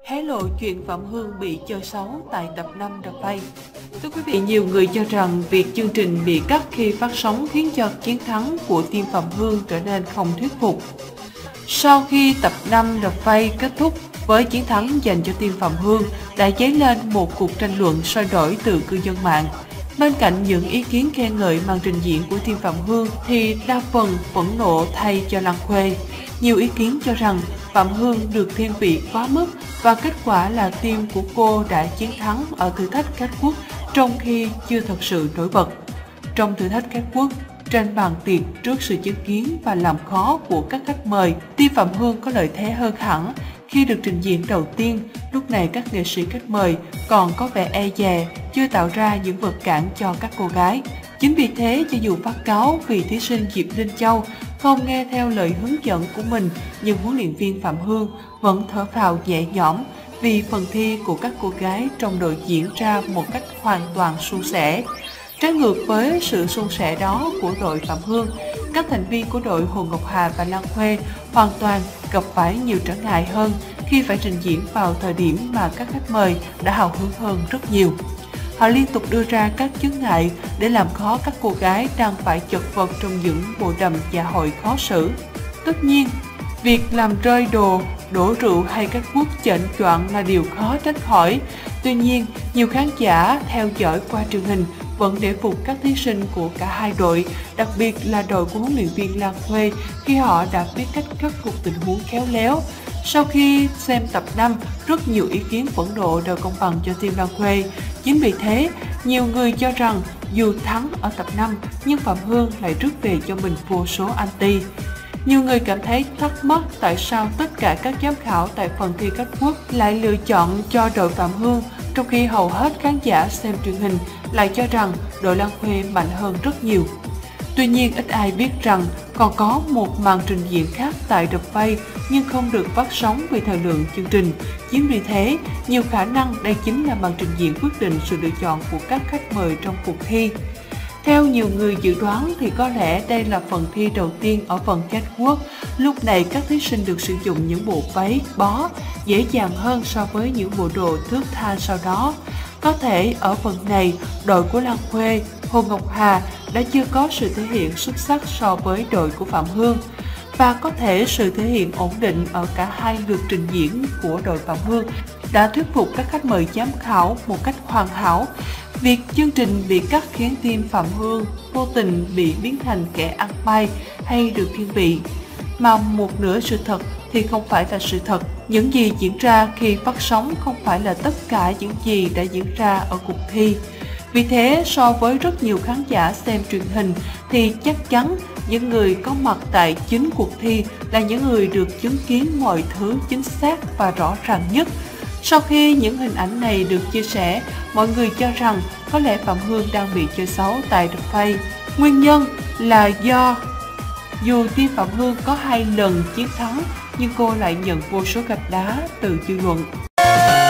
Hé lộ chuyện Phạm Hương bị chơi xấu tại tập 5 The Face. Thưa quý vị, nhiều người cho rằng việc chương trình bị cắt khi phát sóng khiến cho chiến thắng của team Phạm Hương trở nên không thuyết phục. Sau khi tập 5 The Face kết thúc với chiến thắng dành cho team Phạm Hương, đã dấy lên một cuộc tranh luận sôi nổi từ cư dân mạng. Bên cạnh những ý kiến khen ngợi màn trình diễn của team Phạm Hương thì đa phần phẫn nộ thay cho Lan Khuê. Nhiều ý kiến cho rằng Phạm Hương được thiên vị quá mức và kết quả là team của cô đã chiến thắng ở thử thách catwalk trong khi chưa thật sự nổi bật. Trong thử thách catwalk, trên bàn tiệc trước sự chứng kiến và làm khó của các khách mời, team Phạm Hương có lợi thế hơn hẳn. Khi được trình diễn đầu tiên, lúc này các nghệ sĩ khách mời còn có vẻ e dè, chưa tạo ra những vật cản cho các cô gái. Chính vì thế, cho dù phát cáu vì thí sinh Diệp Linh Châu không nghe theo lời hướng dẫn của mình, nhưng huấn luyện viên Phạm Hương vẫn thở phào nhẹ nhõm vì phần thi của các cô gái trong đội diễn ra một cách hoàn toàn suôn sẻ. Trái ngược với sự suôn sẻ đó của đội Phạm Hương, các thành viên của đội Hồ Ngọc Hà và Lan Khuê hoàn toàn gặp phải nhiều trở ngại hơn khi phải trình diễn vào thời điểm mà các khách mời đã hào hứng hơn rất nhiều. Họ liên tục đưa ra các chướng ngại để làm khó các cô gái đang phải chật vật trong những bộ đầm dạ hội khó xử. Tất nhiên, việc làm rơi đồ, đổ rượu hay các quốc chệnh choạng là điều khó tránh khỏi. Tuy nhiên, nhiều khán giả theo dõi qua truyền hình vẫn để phục các thí sinh của cả hai đội, đặc biệt là đội của huấn luyện viên Lan Khuê khi họ đã biết cách khắc phục tình huống khéo léo. Sau khi xem tập 5, rất nhiều ý kiến phẫn nộ đều công bằng cho team Lan Khuê. Chính vì thế, nhiều người cho rằng dù thắng ở tập 5 nhưng Phạm Hương lại rước về cho mình vô số anti. Nhiều người cảm thấy thắc mắc tại sao tất cả các giám khảo tại phần thi catwalk lại lựa chọn cho đội Phạm Hương, trong khi hầu hết khán giả xem truyền hình lại cho rằng đội Lan Khuê mạnh hơn rất nhiều. Tuy nhiên, ít ai biết rằng còn có một màn trình diễn khác tại The Face nhưng không được phát sóng vì thời lượng chương trình. Chính vì thế, nhiều khả năng đây chính là màn trình diễn quyết định sự lựa chọn của các khách mời trong cuộc thi. Theo nhiều người dự đoán thì có lẽ đây là phần thi đầu tiên ở phần catwalk. Lúc này các thí sinh được sử dụng những bộ váy bó dễ dàng hơn so với những bộ đồ thước tha sau đó. Có thể ở phần này, đội của Lan Khuê, Hồ Ngọc Hà đã chưa có sự thể hiện xuất sắc so với đội của Phạm Hương. Và có thể sự thể hiện ổn định ở cả hai lượt trình diễn của đội Phạm Hương đã thuyết phục các khách mời giám khảo một cách hoàn hảo. Việc chương trình bị cắt khiến team Phạm Hương vô tình bị biến thành kẻ ăn may hay được thiên vị. Mà một nửa sự thật thì không phải là sự thật. Những gì diễn ra khi phát sóng không phải là tất cả những gì đã diễn ra ở cuộc thi. Vì thế, so với rất nhiều khán giả xem truyền hình thì chắc chắn những người có mặt tại chính cuộc thi là những người được chứng kiến mọi thứ chính xác và rõ ràng nhất. Sau khi những hình ảnh này được chia sẻ, mọi người cho rằng có lẽ Phạm Hương đang bị chơi xấu tại The Face. Nguyên nhân là do dù team Phạm Hương có 2 lần chiến thắng nhưng cô lại nhận vô số gạch đá từ dư luận.